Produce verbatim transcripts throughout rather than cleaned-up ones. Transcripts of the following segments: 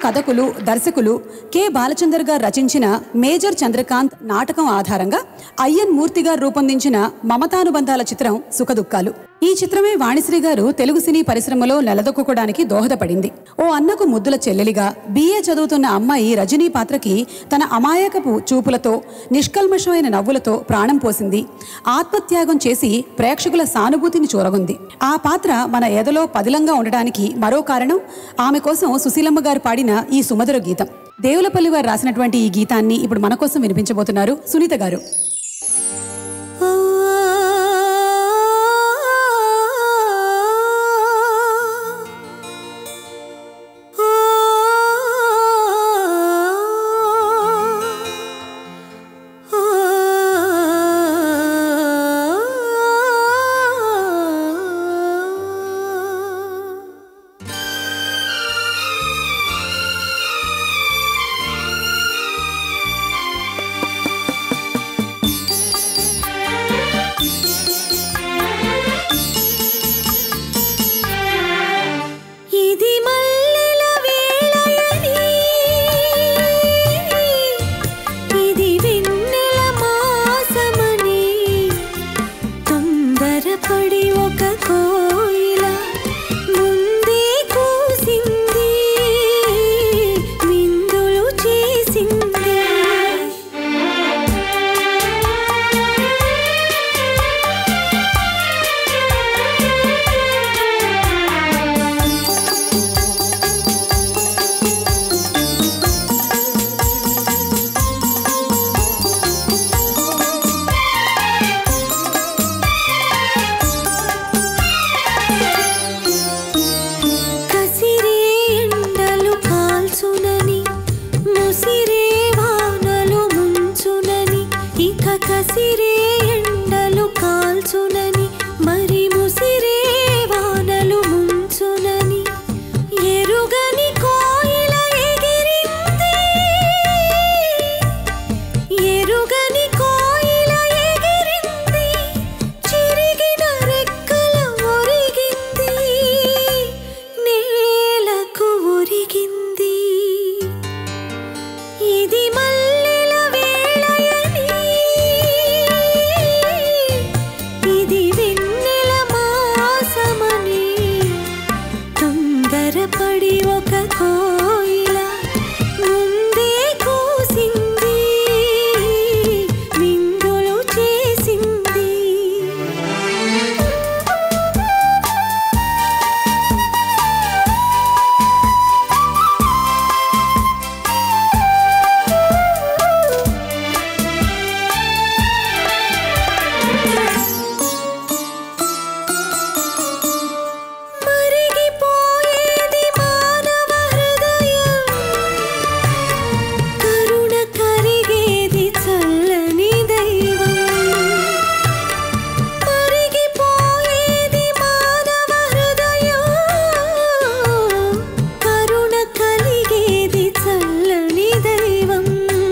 కథకులు దర్శకులు కె బాలచందర్ గారు రచించిన మేజర్ చంద్రకాంత్ నాటకం ఆధారంగా అయ్యన్ మూర్తి గారు రూపొందించిన మమతానుబంధాల చిత్రం సుఖదుఖాలు. ఈ చిత్రమే వాణిశ్రీ గారు తెలుగు సినీ పరిశ్రమలో నిలదొక్కుకోవడానికి దోహదపడింది. ఓ అన్నకు ముద్దుల చెల్లెలిగా బీఏ చదువుతున్న అమ్మాయి రజనీ పాత్రకి తన అమాయకపు చూపులతో నిష్కల్మషమైన నవ్వులతో ప్రాణం పోసింది. ఆత్మత్యాగం చేసి ప్రేక్షకుల సానుభూతిని చూరగొంది. ఆ పాత్ర మన ఎదలో పదిలంగా ఉండడానికి మరో కారణం ఆమె కోసం సుశీలమ్మ గారు పాడిన ఈ సుమధుర గీతం. దేవులపల్లి వారు రాసినటువంటి ఈ గీతాన్ని ఇప్పుడు మన కోసం వినిపించబోతున్నారు సునీత గారు.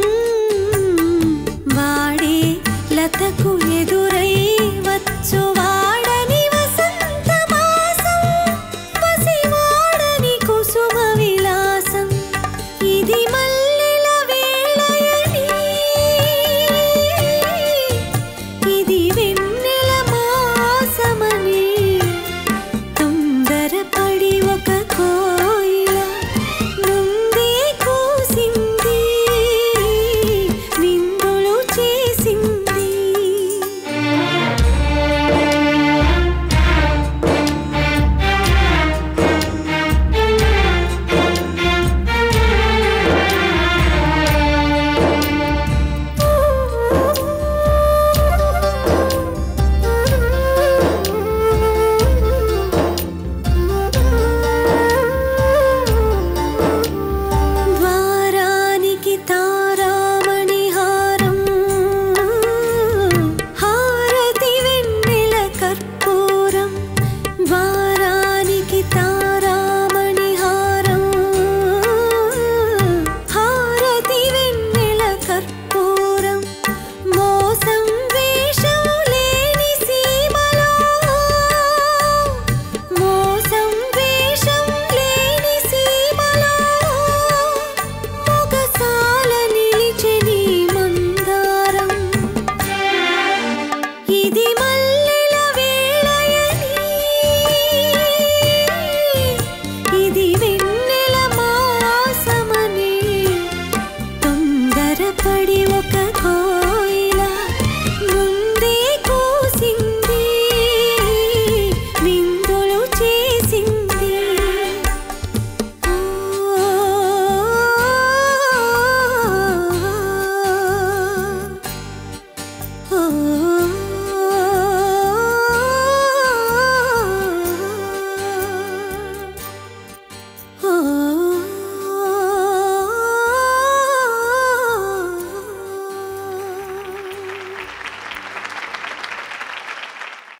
లతకు ఎదురై వచ్చువా